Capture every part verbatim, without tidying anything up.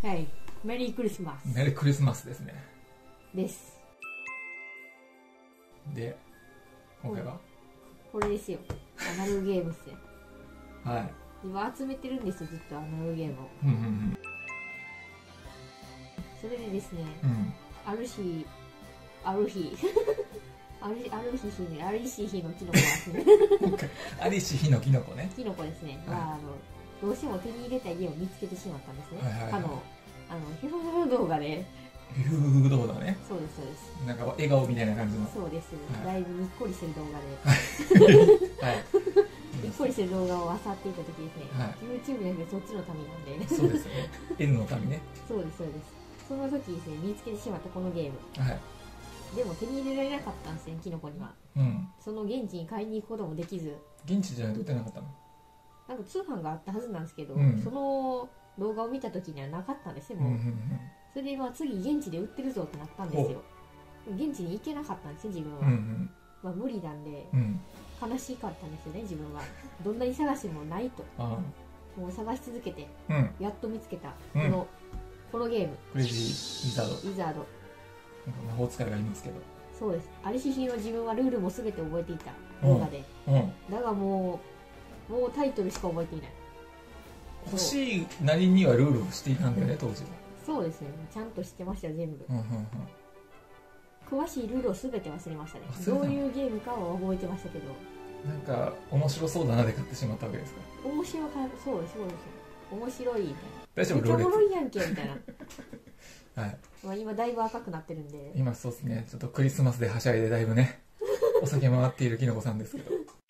はい、メリークリスマス。 メリークリスマスですね。 です。 で、今回はこれですよ。アナログゲームっすよ。 はい。 今集めてるんですよ、ずっとアナログゲームを。 うんうんうん。 それでですね、 うん、 ある日、ある日、あるある日日ね、ある日日のキノコですね。 ある日日のキノコね。 キノコですね。 はい、 まあ、あのどうしても手に入れたい家を見つけてしまったんですね。 はいはいはい、 あの、あのヒューフ動画で。 ヒューフ動画ね。 そうですそうです。 なんか笑顔みたいな感じの。 そうです。はい、だいぶにっこりしてる動画で。はい。にっこりしてる動画を漁っていた時ですね。はい、YouTube じゃなくてそっちの民なんで。 そうですよね。N の民ね。 そうですそうです。その時ですね、見つけてしまったこのゲーム。 はい。 でも手に入れられなかったんですね、キノコには。うん。その現地に買いに行くこともできず。 現地じゃ売ってなかったの？ なんか通販があったはずなんですけど、うん、その動画を見た時にはなかったんですよ、もう。うんうんうん、それでまあ次現地で売ってるぞってなったんですよ。現地に行けなかったんですよ、自分は。うんうん、まあ無理なんで、うん、悲しかったんですよね、自分は。どんなに探してもないと。もう探し続けて、うん、やっと見つけた、この、うん、このゲーム。 クレイジー・ウィザード。 ウィザード。 魔法使いがいますけど。 そうです。ありし日の自分はルールも全て覚えていた動画で。うんうん、だがもう、もうタイトルしか覚えていない。 欲しいなりにはルールをしていたんだよね、当時は。 そうですね。ちゃんと知ってましたよ、全部。うんうんうん、詳しいルールを全て忘れましたね。どういうゲームかは覚えてましたけど。なんか、面白そうだなで買ってしまったわけですか？ 面白かそうです、そうです。面白いみたいな。 大丈夫？ めっちゃおもろいやんけ、みたいな。 はい。 まあ今だいぶ赤くなってるんで。 今そうですね。ちょっとクリスマスではしゃいでだいぶね、お酒回っているきのこさんですけど。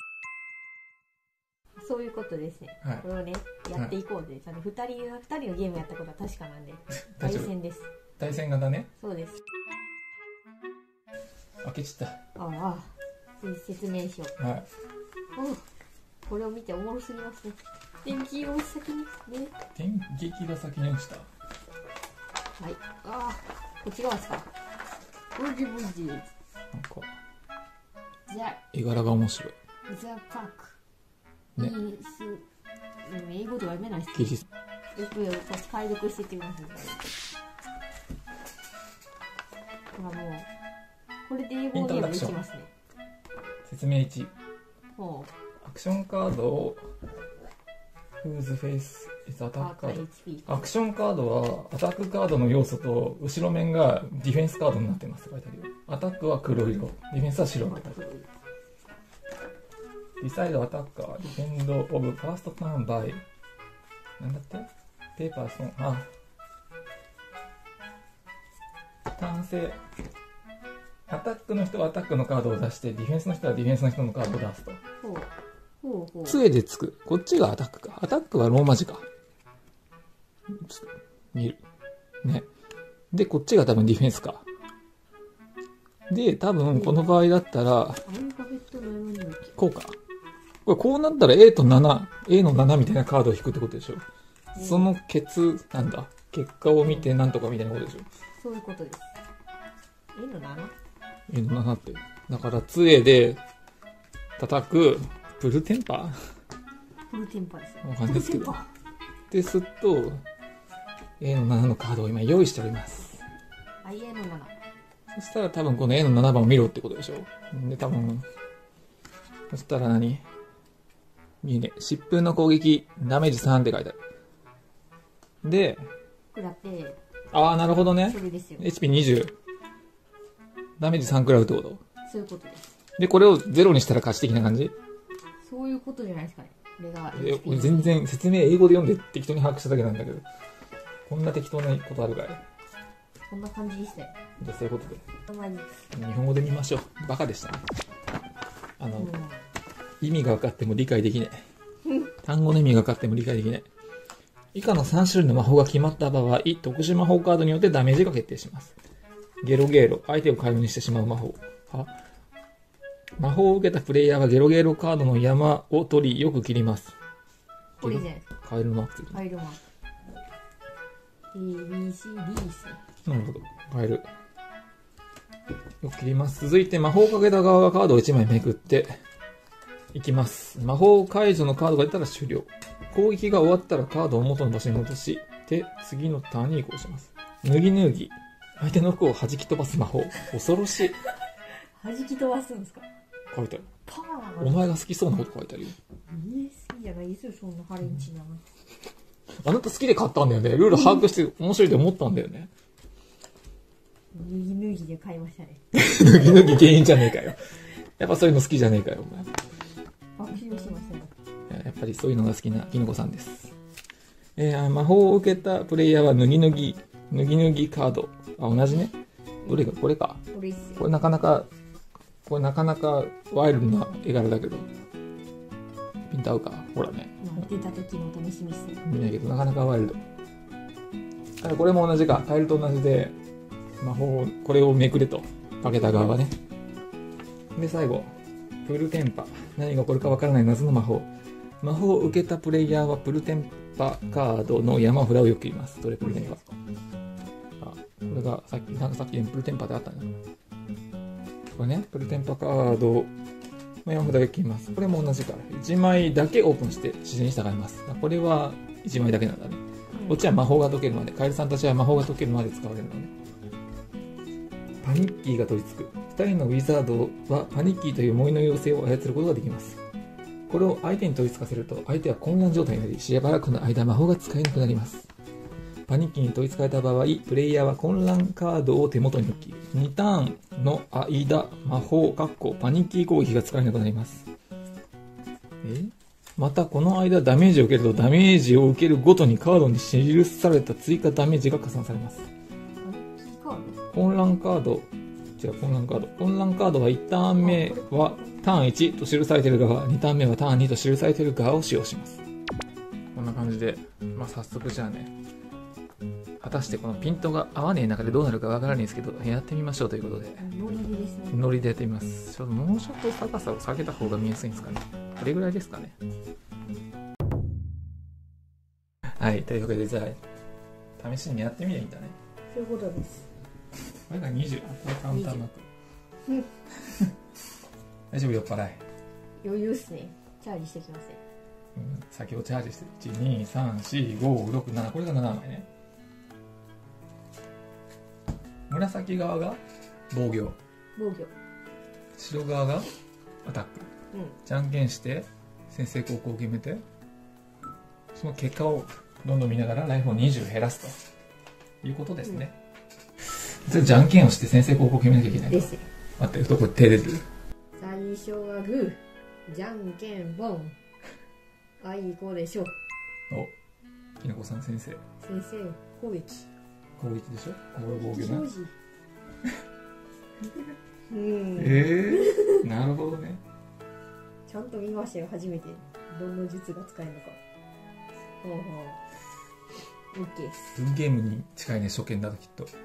そういうことですね。はい、これをね、やっていこうで、はい、ふたり、ふたりのゲームやったことは確かなんで、対戦です。 対戦型ね。 そうです。 開けちゃった。 ああ、説明しよう。はい。おこれを見ておもろすぎますね。電気を先にね。 電撃が先に落ちた。 はい。ああ、こっち側ですか。ブジブジ。なんか。じゃあ。 絵柄が面白い。 ザ・パーク。ね、英語では読めないです。よく解読していってください。ほらもうこれで英語ゲームできますね。 説明いち。ほう。アクションカードを Whose face is attack card。アクションカードはアタックカードの要素と後ろ面がディフェンスカードになってます。書いてあるよ。アタックは黒色、ディフェンスは白って書いてある。Decide attacker, defend of first turn by なんだってペーパーソン、あ単性アタックの人はアタックのカードを出してディフェンスの人はディフェンスの人のカードを出すと。ほうほうほう。杖でつく。こっちがアタックか。アタックはローマ字か。見る。ね。で、こっちが多分ディフェンスか。で、多分この場合だったら、こうか。これこうなったら A となな、A のななみたいなカードを引くってことでしょ。うん、その結、なんだ、結果を見てなんとかみたいなことでしょ。 そういうことです。A の なな？ A のななって。だから、杖で叩く、プルテンパープルテンパーですよ。 わかんないですけど。ですと、A のななのカードを今用意しております。 あ、A のなな。 そしたら多分この A のななばんを見ろってことでしょ。で、多分、そしたら何いいね。疾風の攻撃、ダメージさんって書いてある。で、 食らって、 ああ、なるほどね。 それですよ。 エイチピーにじゅう。ダメージさん食らうってこと？ そういうことです。 で、これをゼロにしたら勝ち的な感じ？ そういうことじゃないですかね。これがえ、全然説明英語で読んで適当に把握しただけなんだけど。こんな適当なことあるかい？ こんな感じでしたよ。 じゃあそういうことで。日本語で見ましょう。バカでしたね。あの、うん、意味が分かっても理解できない。単語の意味が分かっても理解できない。以下のさん種類の魔法が決まった場合、特殊魔法カードによってダメージが決定します。ゲロゲーロ、相手を解放にしてしまう魔法。は魔法を受けたプレイヤーはゲロゲーロカードの山を取り、よく切ります。 これじゃないですか。 カエルマークついてる。 カエルマーク。A、B、C、D ですね。 なるほど。カエル。よく切ります。続いて魔法をかけた側がカードをいちまいめくっていきます。魔法解除のカードが出たら終了。攻撃が終わったらカードを元の場所に戻し、 て、次のターンに移行します。脱ぎ脱ぎ。相手の服を弾き飛ばす魔法。恐ろしい。 弾き飛ばすんですか？ 書いてある。 パーン。 お前が好きそうなこと書いてあるよ。 えー、好きじゃないですよ、そんなハレンチな。 あなた好きで買ったんだよね。ルール把握して面白いと思ったんだよね。 脱ぎ脱ぎで買いましたね。 脱ぎ脱ぎ原因じゃねえかよ。やっぱそういうの好きじゃねえかよ、お前。 爆笑しましたよ。 やっぱりそういうのが好きなきのこさんです。えー、魔法を受けたプレイヤーは脱ぎ脱ぎ、脱ぎ脱ぎカード。あ、同じね。どれか、これか。 これっすよ。 これなかなか、これなかなかワイルドな絵柄だけど。ピント合うか。ほらね。 まあ、出た時の楽しみっすね。 見ないけど、なかなかワイルド。ただこれも同じか。カエルと同じで、魔法を、これをめくれと。かけた側はね。で、最後。プルテンパ。何が起こるかわからない謎の魔法。魔法を受けたプレイヤーはプルテンパカードの山札をよく言います。どれプルテンパ。あ、これがさっき、なんかさっきプルテンパであったね。これね、プルテンパカードの山札をよく言います。これも同じから。いちまいだけオープンして自然に従います。これはいちまいだけなんだね。こっちは魔法が解けるまで。カエルさんたちは魔法が解けるまで使われるのね。パニッキーが取り付く。ふたりのウィザードはパニッキーという森の妖精を操ることができます。これを相手に取り付かせると相手は混乱状態になり、しばらくの間魔法が使えなくなります。パニッキーに取り付かれた場合、プレイヤーは混乱カードを手元に置き、にターンの間、魔法、パニッキー攻撃が使えなくなります。えまたこの間ダメージを受けるとダメージを受けるごとにカードに記された追加ダメージが加算されます。混乱カード、違う、混乱カード。混乱カードはいちターン目はターンいちと記されている側、にターン目はターンにと記されている側を使用します。こんな感じで、まあ早速じゃあね、果たしてこのピントが合わねえ中でどうなるかわからないんですけど、やってみましょうということで。 ノリでですね。 ノリでやってみます。ちょっともうちょっと高さを下げた方が見やすいんですかね。これぐらいですかね。はい、というわけでじゃあ、試しにやってみりゃいいんだね。 そういうことです。 これがにじゅう。これカウンターマーク。大丈夫、酔っ払い。 余裕っすね。チャージしてきますね。 うん、先をチャージしていち、に、さん、よん、ご、ろく、なな。これがななまいね。紫側が防御。 防御。 白側がアタック。 うん。 じゃんけんして先制後攻を決めて、その結果をどんどん見ながらライフをにじゅう減らすということですね。うん、じゃんけんをして先制後攻を決めなきゃいけない。 ですよ。 待って、どこ手出てる？ 最初はグー、じゃんけんポン。あいこでしょ。 お、きのこさん先生。 先生、攻撃。 攻撃でしょ？これ防御ね。 うん。 えー、なるほどね。 ちゃんと見ましたよ、初めて。どの術が使えるのか。ほうほう。オッケーです。 文ゲームに近いね、初見だときっと。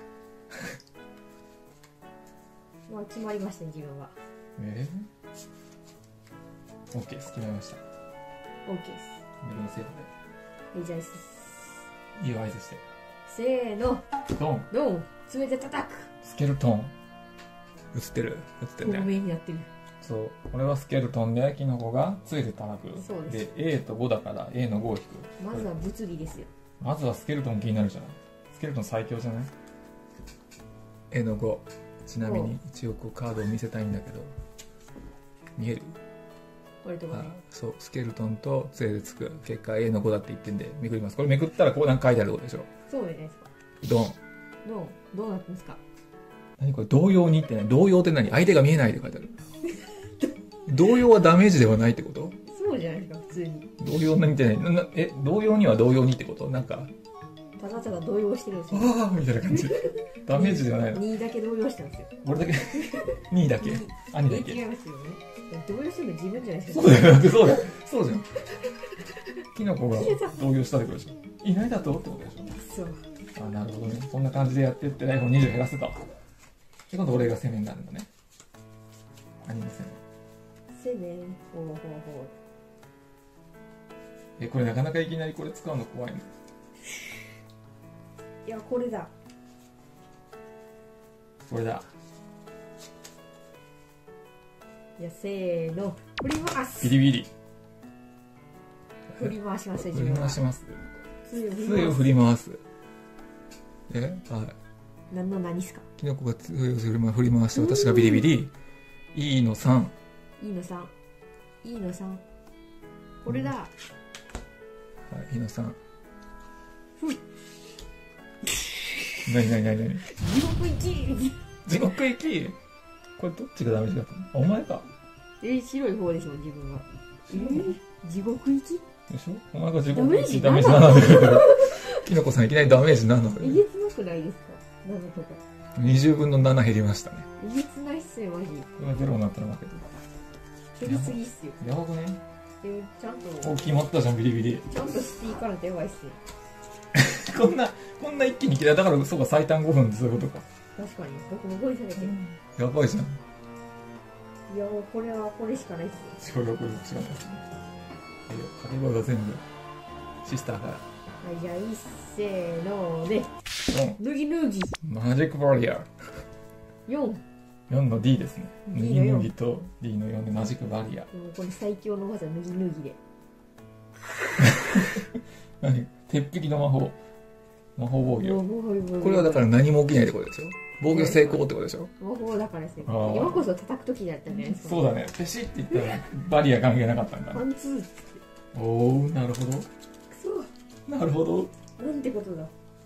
まあ、決まりましたね、自分は。 えー、オッケーです。決まりました。 オッケーです。 自分のせいで。 はい、じゃあ、 いいよ、合図して。 せーの。 ドン。 ドン。爪で叩く。 スケルトン。映ってる映ってるね。 透明になってる。 そう。これはスケルトンで、キノコが杖で叩く。 そうです。 で、A とごだから A のごを引く。 まずは物理ですよ。 まずはスケルトン気になるじゃない。スケルトン最強じゃない？ A のご。ちなみに一応こうカードを見せたいんだけど、見える？ これとかね。 そう、スケルトンと杖でつく結果 A のごだって言ってんでめくります。これめくったらこうなんか書いてあるとこでしょ。 そうじゃないですか。 ドン。 ドン。どうなってんですか？ 何これ、同様にって何？同様って何？相手が見えないって書いてある。同様はダメージではないってこと？ そうじゃないですか、普通に。 同様にって何？なえ、同様には同様にってこと？なんかただただ動揺してるんですよ。 ああみたいな感じ。ダメージではないの。 にだけ動揺してるんですよ。 俺だけにだけ兄だけ。 違いますよね。動揺してるの自分じゃないですか。 そうだよ、そうだよ。そうじゃん。キノコが動揺したってことでしょ。いないだとってことでしょ。 そう。 あ、なるほどね。そんな感じでやってってライフをにじゅう減らせた。で、今度俺が攻めになるんだね。兄の攻め。 攻め。ほうほうほう。 え、これなかなかいきなりこれ使うの怖いね。 いや、これだ。 これだ。 いや、せーの。振ります。 ビリビリ。 振り回しますよ、 振り回します。 杖を振り回す。えはい。 何の何っすか？ キノコが杖を振り回して私がビリビリ。E のさん。 E のさん。E のさん。これだ。はい、 E のさん。 ふん。 なになになになに？ 地獄行き。 地獄行き。これどっちがダメージだったの？お前か。 え、白い方でしょ、自分は。えー、地獄行きでしょ？お前が地獄行きダメージなななんだけど。キノコさんいきなりダメージななだよ。 えげつなくないですか？ななとか。 にじゅうぶんのなな減りましたね。 えげつないっすよ、マジ。 これがゼロになったら負けど。 減りすぎっすよ。 やばくね？ え、ちゃんと。 お、決まったじゃん、ビリビリ。 ちゃんとしていかないとやばいっすよ。 こんな、こんな一気に切れだから、そうか、最短ごふんってそういうことか。 確かに、僕もゴリされてる。 やばいじゃん。 いや、もうこれはこれしかないっすよ。 違う、これ違う。掛け声が全部、シスターから。 はい、じゃあ、いっせーので。脱ぎ脱ぎ。 マジックバリア。 よん。 よんの D ですね。脱ぎ脱ぎと D のよんでマジックバリア。 もうこれ最強の技、脱ぎ脱ぎで。 何？鉄壁の魔法。魔法防御。これはだからら何も起きないってことでしょ？防御成功ってことでしょ？ 魔法だからですね。今こそ叩く時だったんじゃないですか。 そうだね。ペシって言ったらバリア関係なかったんだ。 パンツーって。 おー、なるほど。 くそ。 なるほど。 なんてことだ。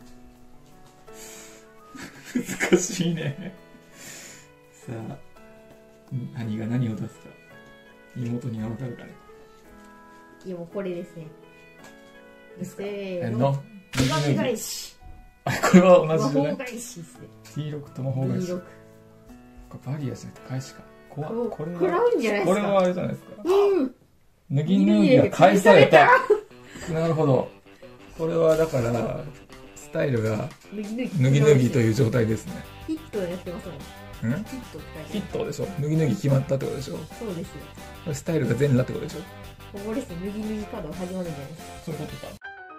難しいね。さあ、何が何を出すか。妹にはわかるかね。 いやもうこれですね。せーの。 の。手紙返し。 あ、これは同じじゃない？ 魔法返しですね。 ティーろく と魔法返し。 ティーろく。 これバリアじゃなくて返しか。怖っ。これは、 食らうんじゃないですか。 これはあれじゃないですか。 うん。 脱ぎ脱ぎが返された。なるほど。これはだから、スタイルが脱ぎ脱ぎ。 脱ぎ脱ぎという状態ですね。 ヒットやってますもん。 ん？ ヒットって書いてある。 ヒットでしょ？脱ぎ脱ぎ決まったってことでしょ？ そうですよ。 これスタイルが全裸ってことでしょ？ ここですね。脱ぎ脱ぎカードが始まるんじゃないですか。 そういうことか。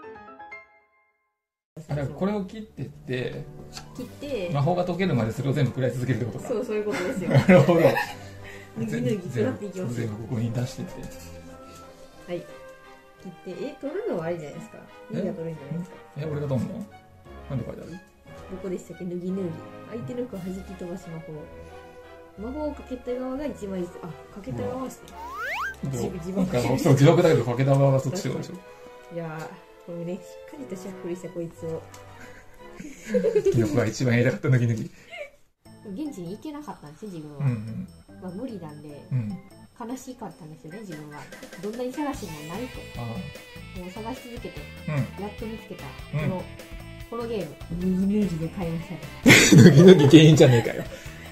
あれこれを切ってって切って魔法が解けるまでそれを全部食らい続けるってことか。 そうそういうことですよ。 なるほど。 脱ぎ脱ぎ食らっていきます。 全部ここに出してって。 はい。切ってえ取るのはありじゃないですか。脱ぎが取るんじゃないですか。 え俺が取んの？なんで書いてある？ どこでしたっけ？脱ぎ脱ぎ。相手の子を弾き飛ばし魔法。魔法をかけた側が一枚ずつ。あ、かけた側はですね。 自爆そう自爆だけどかけた側がそっちでしょ。 いやーこれねしっかりとしゃっくりしたこいつを。 キノコが一番やりたかった脱ぎ脱ぎ。 現地に行けなかったんですよ自分は。 うんうん、 まあ無理なんで、 うん、 悲しかったんですよね自分は。どんなに探してもないと。あもう探し続けて、うん、やっと見つけた、うん、このこのゲーム脱ぎ脱ぎで買いましたね。 脱ぎ脱ぎ原因じゃねえかよ。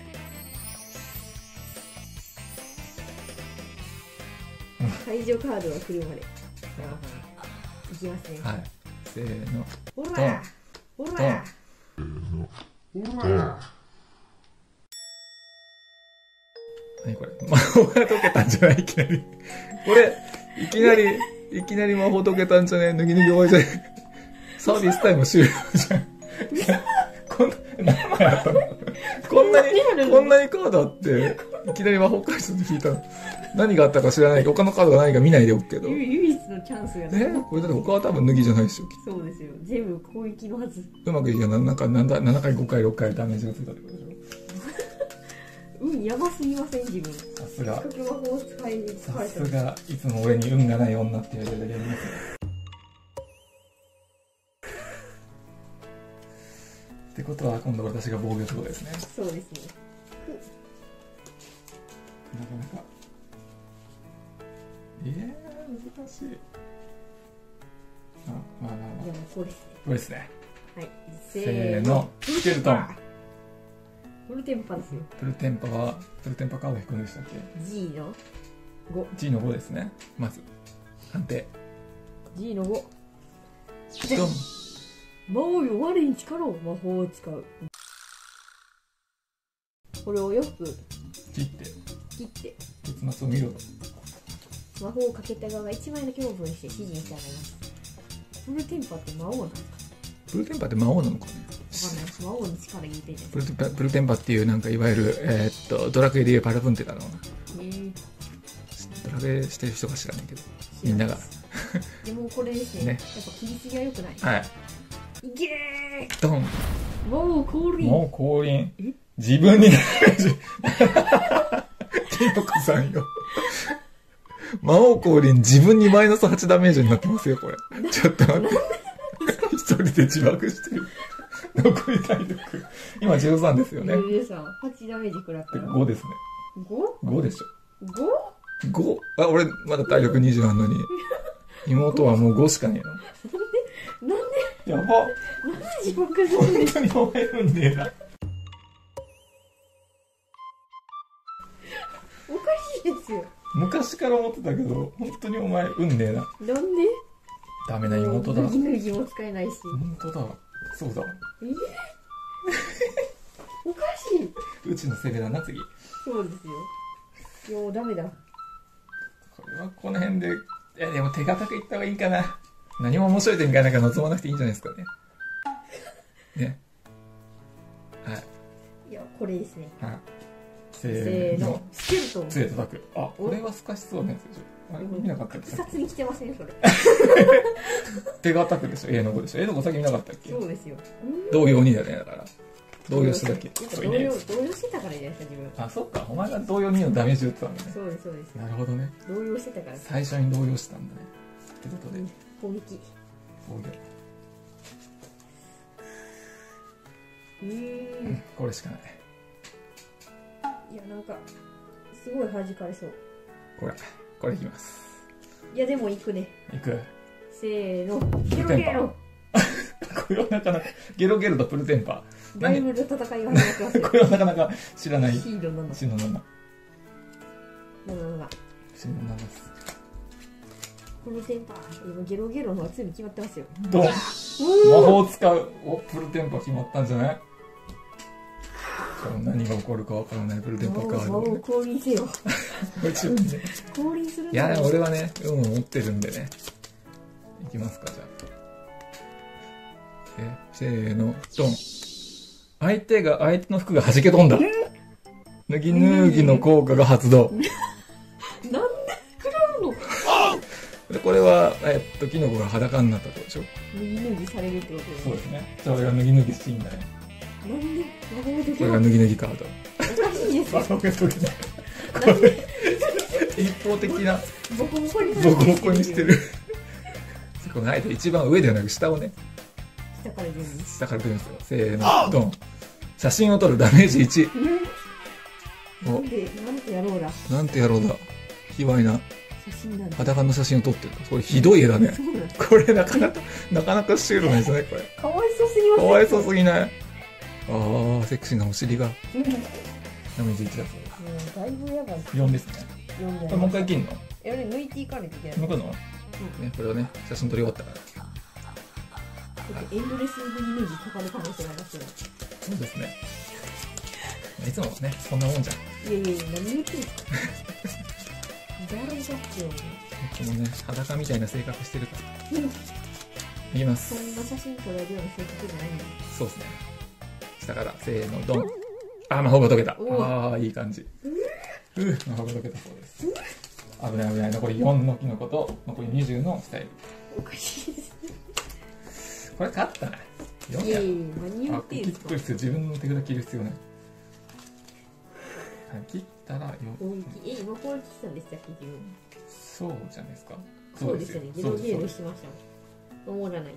会場カードが来るまで。いきますね。 はい。せーの。 ほらほらほら何これ魔法が解けたんじゃないいきなり。これ、いきなり、いきなり魔法解けたんじゃね脱ぎ脱ぎ終わりじゃねサービスタイム終了じゃん。こんな、何枚あったのこんなに、こんなにカードあって、いきなり魔法返すって聞いたの。何があったか知らないけど、他のカードが何か見ないでおくけど。 唯一のチャンスがね。えこれだって他は多分脱ぎじゃないでしょ。 そうですよ。全部攻撃のはず。 うまくいけばなんかななかいごかいろっかいダメージがついたってことでしょ。 運やばすぎません自分。 さすが。 魔法を使い使さすがいつも俺に運がない女って言われてるだけありますね。ってことは今度私が防御ってことですね。 そうですね。 なかなか。えー、難しい。あ、まあまあまあ。 じゃあもうこうですね。 これですね。 はい。 せーの。スケルトン。 フルテンパですよ。 フルテンパは、フルテンパカード引くんでしたっけ？ G のご。 G のごですね。まず。判定。 G のご。 ドン。 魔王よ、我に力を魔法を使う。これをよく切って。 切って。 結末を見ろと。 魔法をかけた側がいちまいだけオープンして指示にしてあげます。フルテンパって魔王なんですか？ フルテンパって魔王なのかね。 わかんないです。魔王に力入れてる。 プルテンパ、プルテンパっていうなんかいわゆる、えー、っとドラクエでいうパラブンテだろうな。 えー、 ドラクエしてる人が知らないけどみんながでもこれですね。 ねやっぱ切りすぎは良くない。 はい。 いけー。 ドン。 もう降臨。 もう降臨。自分にダメージ。キノコさんよ。魔王降臨、自分にマイナスはちダメージになってますよ、これ。ちょっと待って。一人で自爆してる。残り体力。今じゅうさんですよね。 じゅうさん。はちダメージ食らったら。 ごですね。 ご? ご でしょ。 ご? ご? あ、俺、まだ体力にじゅうあんのに。妹はもうごしかねえの。なんでやば。 なんで自爆するんですか。 本当にお前うんねえな。 おかしいですよ。 昔から思ってたけど、本当にお前うんねえな。 なんでダメな妹だ。 脱ぎ脱ぎも使えないし。 本当だ。そうだ。 えー、おかしい。 うちのセレだな、次。 そうですよ。いや、ダメだ。 これはこの辺で、え、でも手堅くいった方がいいかな。何も面白い展開なんか望まなくていいんじゃないですかね。ね。はい。 いや、これですね。 はい。せせーの。 ーの。スケルトン。 杖叩く。あ、これは透かしそうなやつでしょ。あれ見なかったっけ。 草津に来てません、それ。 手堅くでしょ。A のごでしょ。A のご先見なかったっけ。 そうですよ。 同様にだね、だから。動揺してたっけ。 動揺、動揺してたからじゃないですか、自分。 あ、そっか。お前が動揺にのダメージ打ってたんだね。 そうです、そうです。 なるほどね。 動揺してたから。 最初に動揺してたんだね。ってことで。 攻撃。 防御。 うーん。 これしかない。 いや、なんか、すごい弾かれそう。 これ、これいきます。 いや、でも行くね。 いく。 せーの。ゲロゲロ。 これはなかなか、ゲロゲロとプルテンパー。だいぶ戦いが始まってますよ。 これはなかなか知らない。 シードなの。 シードなの。 なのなの。 シードなのです。 プルテンパー。今、ゲロゲロのはついに決まってますよ。 ドン。魔法使う。お、プルテンパ決まったんじゃない？何が起こるかわからないプルテンパカード、ね。 魔王降臨せよ。 もちろんね。 降臨するんいや、俺はね、運を持ってるんでね。いきますか、じゃあ。え、せーの、ドン。相手が、相手の服が弾け飛んだ。脱ぎ脱ぎの効果が発動。 なんで食らうの？ でこれは、えっと、キノコが裸になったってことでしょ。 脱ぎ脱ぎされるってことですそうですね。それが脱ぎ脱ぎしていいんだね。 なんで魔法でこれが脱ぎ脱ぎカード。 おかしいですよ。 これ、一方的な、 ボコボコにボコボコにしてる。この間一番上ではなく下をね、 下から順に。 下から来るんですよ。せーの、ドン。写真を撮るダメージいち。 なんで、なんてやろうだ。 なんてやろうだ。卑猥な写真なんだ。 裸の写真を撮ってる。これひどい絵だね。これなかなか、なかなかシュールなんですね、これ。 かわいそうすぎます。 かわいそうすぎない。あー、セクシーなお尻が。ダメージいちだそうです。 だいぶやばい。 よんですね。 よんこれもう一回切んの？ え、俺抜いていかないといけない。 抜くの？ね、これをね、写真撮り終わったから。 エンドレス脱ぎ脱ぎかかる可能性がありますよ。 そうですね。いつもね、こんなもんじゃん。 いやいやいや、何言ってんすか。誰だっけよ。 このね、裸みたいな性格してるから。いきます。 そんな写真撮られるような性格じゃないんだ。 そうですね。下から、せーの、ドン。あ、魔法が解けた。ああ、いい感じ。うぅ、魔法が解けたそうです。危ない危ない。残りよんのキノコと、残りにじゅうのスタイル。 おかしいですね。 これ勝ったな。よんいやや。 いやいや、何言あ、 ってんすか。 切っとく必要、自分の手札切る必要ない。切ったらよ。 攻撃、え、今攻撃したんでしたっけ、自分。 そうじゃないですか。 そうですよね。ゲロゲロしてましたもん。守らない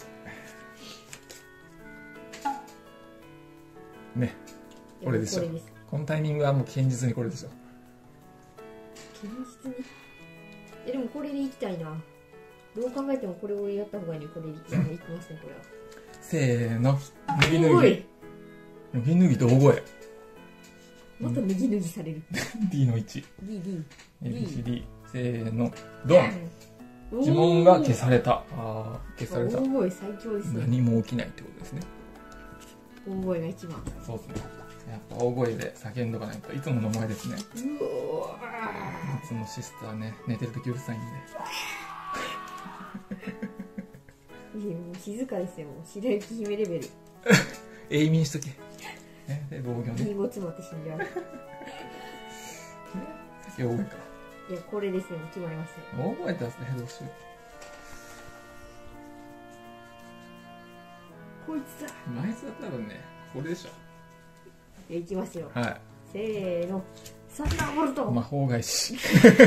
と。ね。これでしょ。このタイミングはもう堅実にこれでしょ。 堅実に。え、でもこれでいきたいな。どう考えてもこれをやった方がいいのに、これでいきますね、これは。 せーの。脱ぎ脱ぎ。脱ぎ脱ぎと大声。 また脱ぎ脱ぎされる。 D のいち。 D、D。 エービーシーディー。せーの。ドン。呪文が消された。ああ、消された。 大声最強ですね。 何も起きないってことですね。 大声が一番。 そうですね。やっぱ大声で叫んどかないと。いつもの前ですね。 うわいつもシスターね、寝てるときうるさいんで。 いや、もう静かですよ。もう白雪姫レベル。 永眠しとけ。ね、で、防御ね。 リンゴ詰まって死んじゃう。 先大声か。 いや、これですね。もう決まりました。 大声出すね、どうしよこいつだ。 あいつは多分ね、これでしょ。いきますよ。 ょ。はい。 せーの。サンダーボルト。 魔法返し。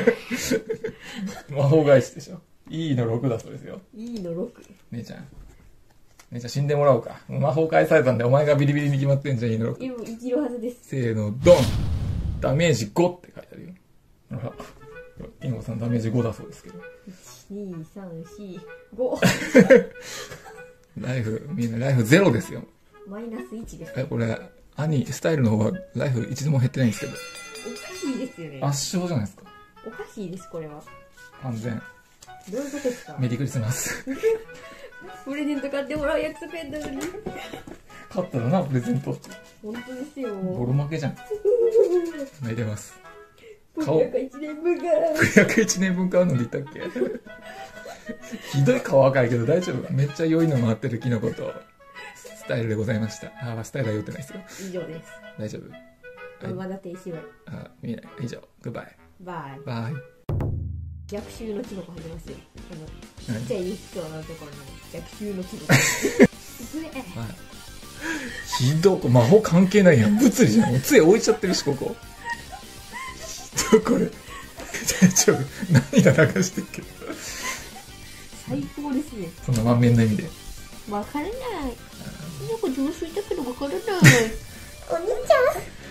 魔法返しでしょ。E のろくだそうですよ。 E のろく。 姉ちゃん。姉ちゃん死んでもらおうか。魔法返されたんで、お前がビリビリに決まってんじゃん、E のろく。 今生きるはずです。 せーの、ドン。ダメージごって書いてあるよ。ほら。インゴさんダメージごだそうですけど。 いち、に、さん、よん、ご。 ライフ、みんなライフゼロですよ。 マイナスいちです。 え、これ、兄、スタイルの方はライフ一度も減ってないんですけど。 おかしいですよね。 圧勝じゃないですか。 おかしいです、これは。 完全。 どういうことですか？ メリークリスマス。 プレゼント買ってもらう約束やったのに。 勝ったらな、プレゼントって。 本当ですよ。 ボロ負けじゃん。泣いてます。 顔。プレいちねんぶんから。 プレいちねんぶん買うので言ったっけ？ひどい顔赤いけど大丈夫か？めっちゃ良いの回ってるキノコと、スタイルでございました。ああ、スタイルは酔ってないですよ。 以上です。 大丈夫？ はい、まだ停止は。 あ、見えない。以上。グッバイ。 バイ。 バイ。 逆襲のキノコ入りますよ。あの、ちっちゃい人のところの逆襲のキノコ。いくれ。はい。 ひどい。魔法関係ないやん。物理じゃん。杖置いちゃってるし、ここ。ひどい、これ。大丈夫。涙流してるけど。 最高ですね。 そんな満面の意味で。 わからない。キノコ上手だけどわからない。お兄ちゃん。